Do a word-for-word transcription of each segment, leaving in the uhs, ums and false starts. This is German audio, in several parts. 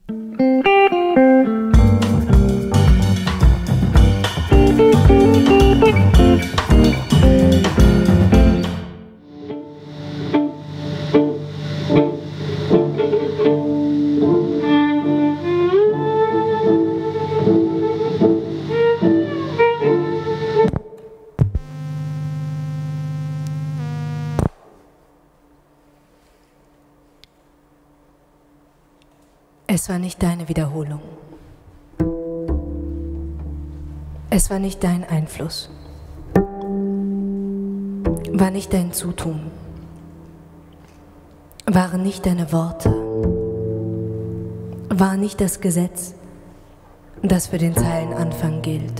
Es war nicht deine Wiederholung. Es war nicht dein Einfluss. War nicht dein Zutun. Waren nicht deine Worte. War nicht das Gesetz, das für den Zeilenanfang gilt.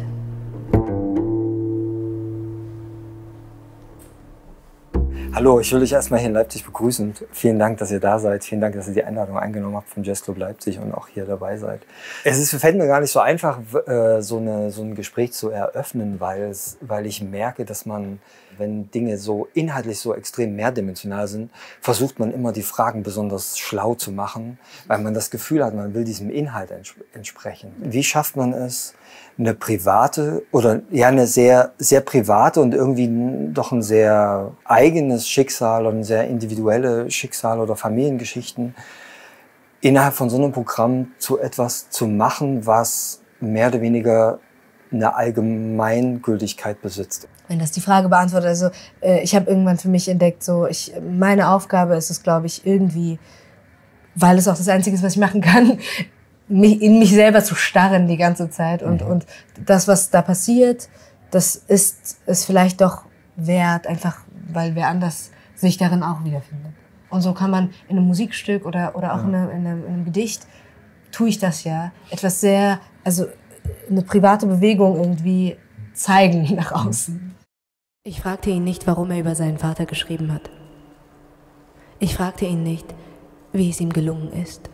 Hallo, ich will euch erstmal hier in Leipzig begrüßen. Vielen Dank, dass ihr da seid. Vielen Dank, dass ihr die Einladung eingenommen habt vom Jazzclub Leipzig und auch hier dabei seid. Es ist, fällt mir gar nicht so einfach, so, eine, so ein Gespräch zu eröffnen, weil, es, weil ich merke, dass man, wenn Dinge so inhaltlich so extrem mehrdimensional sind, versucht man immer die Fragen besonders schlau zu machen, weil man das Gefühl hat, man will diesem Inhalt entsprechen. Wie schafft man es, eine private oder ja eine sehr sehr private und irgendwie doch ein sehr eigenes Schicksal und ein sehr individuelle Schicksal oder Familiengeschichten innerhalb von so einem Programm zu etwas zu machen, was mehr oder weniger eine Allgemeingültigkeit besitzt. Wenn das die Frage beantwortet, also äh, ich habe irgendwann für mich entdeckt, so ich meine Aufgabe ist es, glaube ich, irgendwie, weil es auch das Einzige ist, was ich machen kann, mich, in mich selber zu starren die ganze Zeit und mhm. und das, was da passiert, das ist es vielleicht doch wert, einfach weil wer anders sich darin auch wiederfindet. Und so kann man in einem Musikstück oder oder auch ja. in, einem, in, einem, in einem Gedicht tue ich das ja etwas sehr, also eine private Bewegung irgendwie zeigen nach außen. Ich fragte ihn nicht, warum er über seinen Vater geschrieben hat. Ich fragte ihn nicht, wie es ihm gelungen ist.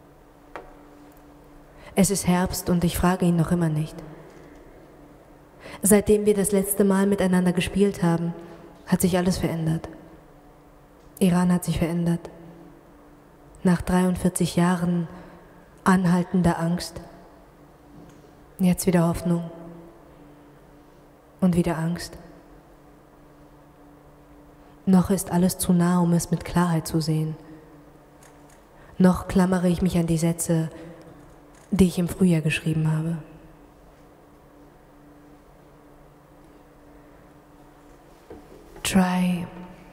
Es ist Herbst und ich frage ihn noch immer nicht. Seitdem wir das letzte Mal miteinander gespielt haben, hat sich alles verändert. Iran hat sich verändert. Nach dreiundvierzig Jahren anhaltender Angst, jetzt wieder Hoffnung und wieder Angst. Noch ist alles zu nah, um es mit Klarheit zu sehen. Noch klammere ich mich an die Sätze, die ich im Frühjahr geschrieben habe. Try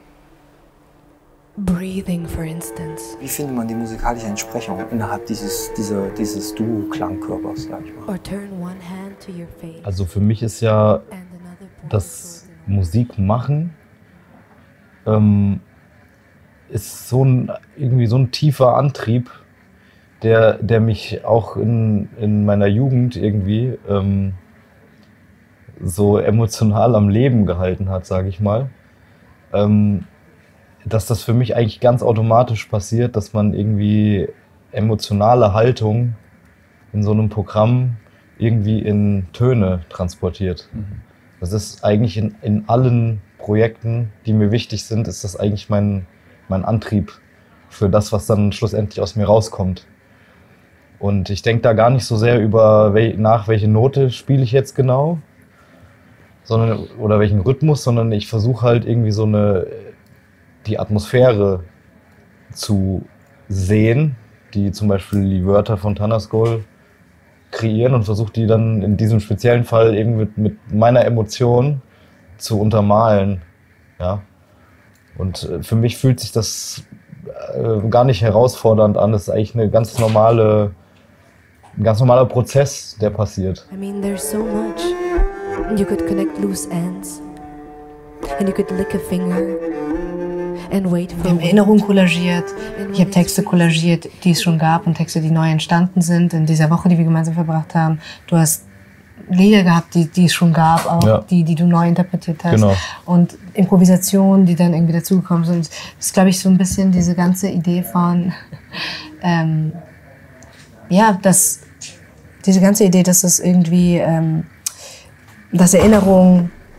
breathing, for instance. Wie findet man die musikalische Entsprechung innerhalb dieses, dieser, dieses Duo-Klangkörpers, sag ich mal? Or turn one hand to your face. Also für mich ist ja das Musikmachen ähm, ist so ein, irgendwie so ein tiefer Antrieb, der, der mich auch in, in meiner Jugend irgendwie ähm, so emotional am Leben gehalten hat, sage ich mal. Ähm, dass das für mich eigentlich ganz automatisch passiert, dass man irgendwie emotionale Haltung in so einem Programm irgendwie in Töne transportiert. Mhm. Das ist eigentlich in, in allen Projekten, die mir wichtig sind, ist das eigentlich mein, mein Antrieb für das, was dann schlussendlich aus mir rauskommt. Und ich denke da gar nicht so sehr über wel, nach, welche Note spiele ich jetzt genau, sondern, oder welchen Rhythmus, sondern ich versuche halt irgendwie so eine, die Atmosphäre zu sehen, die zum Beispiel die Wörter von Tanaskol kreieren und versuche die dann in diesem speziellen Fall eben mit, mit meiner Emotion zu untermalen. Ja? Und für mich fühlt sich das äh, gar nicht herausfordernd an, das ist eigentlich eine ganz normale ein ganz normaler Prozess, der passiert. I mean, there's so much. You could connect loose ends. And you could lick a finger. And wait for Wir haben Erinnerungen kollagiert. Ich habe Texte kollagiert, die es schon gab und Texte, die neu entstanden sind in dieser Woche, die wir gemeinsam verbracht haben. Du hast Lieder gehabt, die, die es schon gab, auch ja. die, die du neu interpretiert hast. Genau. Und Improvisationen, die dann irgendwie dazugekommen sind. Das ist, glaube ich, so ein bisschen diese ganze Idee von, ähm, ja, dass diese ganze Idee, dass es irgendwie, ähm, dass Erinnerung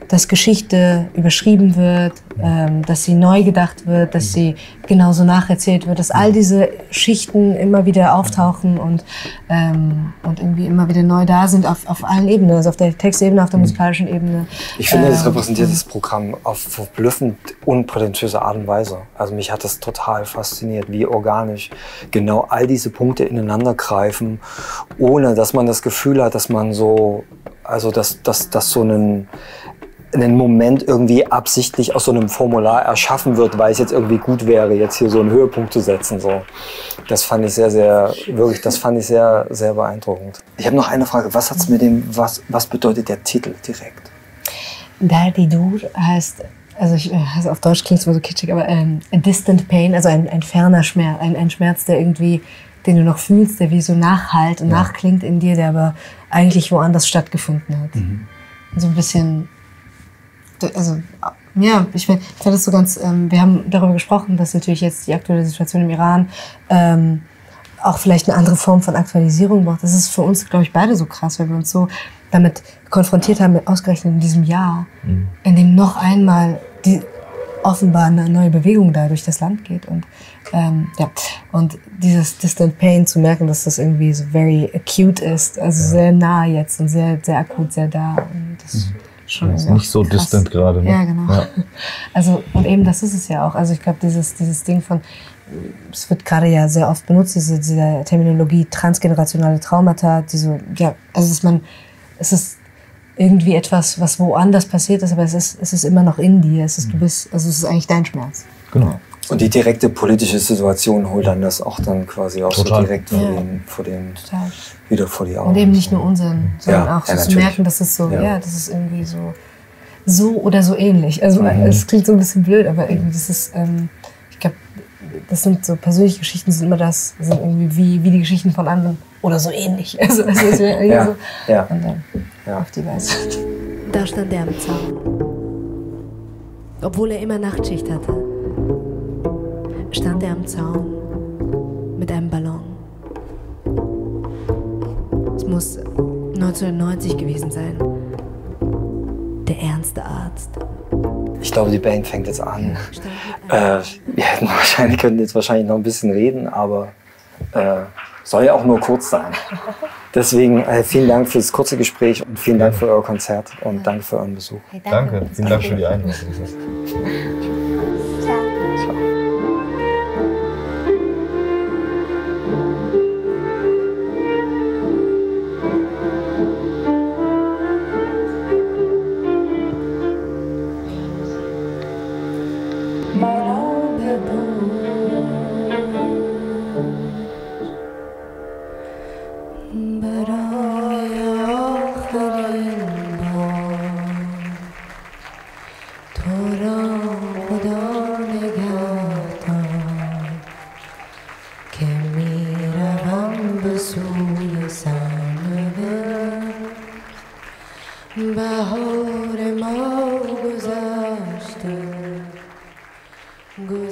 dass Geschichte überschrieben wird, ähm, dass sie neu gedacht wird, dass sie genauso nacherzählt wird, dass all diese Schichten immer wieder auftauchen und, ähm, und irgendwie immer wieder neu da sind auf, auf allen Ebenen, also auf der Textebene, auf der musikalischen Ebene. Ich finde, das Ähm, repräsentiert das Programm auf verblüffend unprätentiöse Art und Weise. Also mich hat das total fasziniert, wie organisch genau all diese Punkte ineinander greifen, ohne dass man das Gefühl hat, dass man so, also dass, dass, dass so einen, einen Moment irgendwie absichtlich aus so einem Formular erschaffen wird, weil es jetzt irgendwie gut wäre, jetzt hier so einen Höhepunkt zu setzen. So. Das fand ich sehr, sehr, wirklich, das fand ich sehr, sehr beeindruckend. Ich habe noch eine Frage. Was hat's mit dem, was, was bedeutet der Titel direkt? Dardi Dur heißt, also, ich, also auf Deutsch klingt es immer so kitschig, aber ähm, a distant pain, also ein, ein ferner Schmerz, ein, ein Schmerz, der irgendwie, den du noch fühlst, der wie so nachhallt und ja. nachklingt in dir, der aber eigentlich woanders stattgefunden hat. Mhm. So ein bisschen, also ja, ich finde find das so ganz, ähm, wir haben darüber gesprochen, dass natürlich jetzt die aktuelle Situation im Iran ähm, auch vielleicht eine andere Form von Aktualisierung braucht. Das ist für uns, glaube ich, beide so krass, weil wir uns so damit konfrontiert haben, ausgerechnet in diesem Jahr, mhm. in dem noch einmal die, offenbar eine neue Bewegung da durch das Land geht. Und, ähm, ja. und dieses Distant Pain zu merken, dass das irgendwie so very acute ist, also ja. sehr nah jetzt und sehr, sehr akut, sehr da. Und das mhm. schon ist nicht so krass. Distant gerade. Ne? Ja, genau. Ja. Also, und eben das ist es ja auch. Also ich glaube, dieses, dieses Ding von, es wird gerade ja sehr oft benutzt, diese, diese Terminologie transgenerationale Traumata, diese, ja, also dass man, es ist irgendwie etwas, was woanders passiert ist, aber es ist, es ist immer noch in dir. Es ist, du bist, also es ist eigentlich dein Schmerz. Genau. Und die direkte politische Situation holt dann das auch dann quasi auch Total. so direkt vor, ja. den, vor den, Total. wieder vor die Augen. Und eben nicht nur unseren, sondern ja, auch so ja, zu merken, dass es so, ja. ja, das ist irgendwie so, so oder so ähnlich. Also mhm. es klingt so ein bisschen blöd, aber irgendwie das ist, ähm, ich glaube, das sind so persönliche Geschichten, sind immer das, sind irgendwie wie, wie die Geschichten von anderen oder so ähnlich. Also, also es wäre irgendwie ja. so. Ja. Und dann ja. auf die Weise. Da stand er am Zaun. Obwohl er immer Nachtschicht hatte, stand er am Zaun mit einem Ballon. Es muss neunzehnhundertneunzig gewesen sein. Der ernste Arzt. Ich glaube, die Band fängt jetzt an. Äh, wir hätten wahrscheinlich, könnten jetzt wahrscheinlich noch ein bisschen reden, aber äh, soll ja auch nur kurz sein. Deswegen äh, vielen Dank für das kurze Gespräch und vielen Dank für euer Konzert und danke für euren Besuch. Hey, danke. danke, vielen Dank für die Einladung. بهار ما گذشته